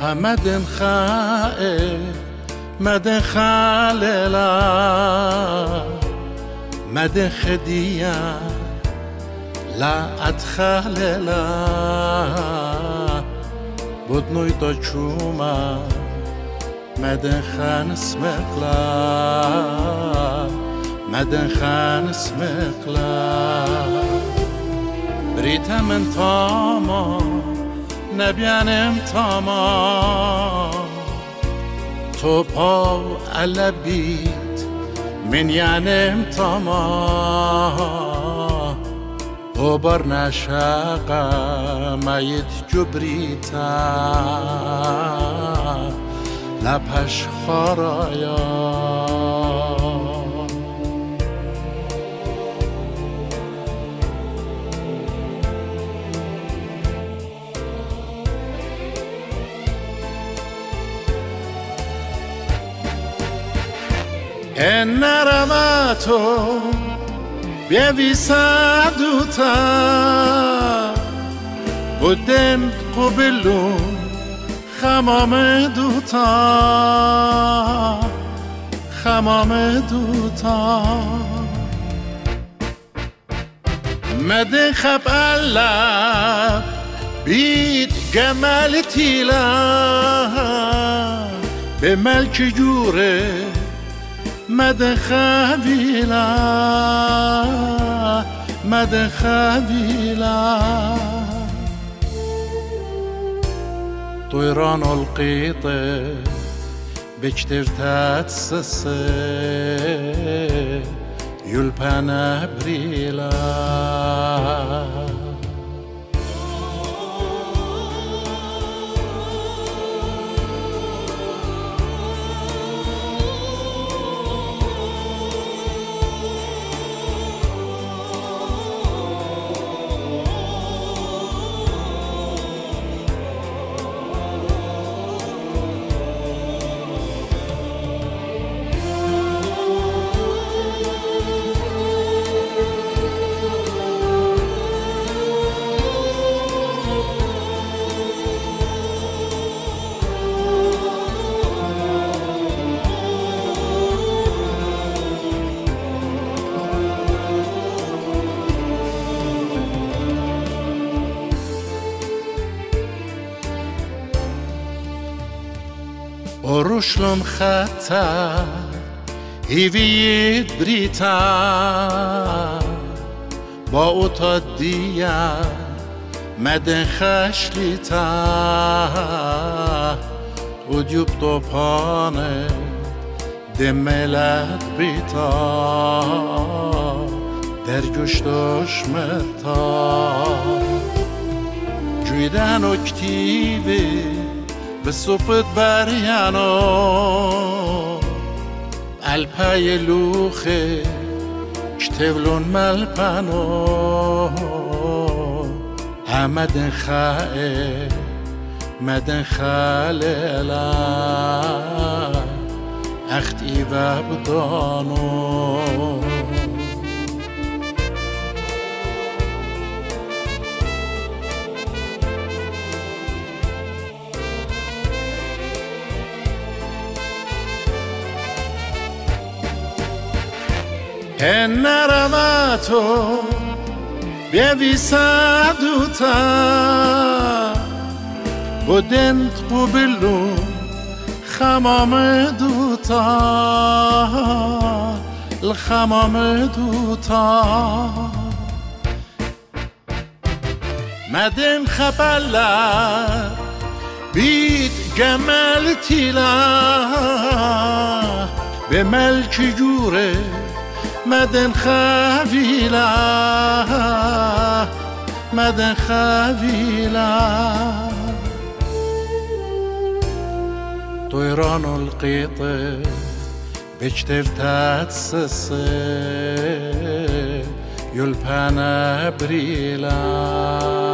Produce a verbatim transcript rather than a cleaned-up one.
همدن خائه مدن خاللا مدن خديا لا أدخللا بدنوي تشوما مدن خان اسمقلا مدن خان اسمقلا بريتا من تاما نبيانم تاما تو پا علبیت من یعنیم تاما او بر نشاقا مایت جبریتا لپش خارایا ان رماتو بيويسا دوتا بدن قبلو خمام دوتا خمام دوتا مدن خب الله بيت جمال تيلا بملك جوره مدن خبيلا مدن خبيلا طيران القيطة بكتر تاتسسي يلبانا بريلا أروشلم خطا هیوید بریتا با اوتا دیا مدن خشلیتا و دیوب توپانه دملت بریتا در گشتاش متا جویدن اکتیوی به صفت بریانو الپای لوخه کتولون ملپانو همدن خائه مدن خاللا اختی و بدانو ان رماتو بيويسا دوتا بدن قبلو خمام دوتا الخمام دوتا مدن خبلا بيت جمال تيلا بملك جوره مدن خبيلا مدن خبيلا طيران القيطة بكتر تاتسسي يلبانا بريلا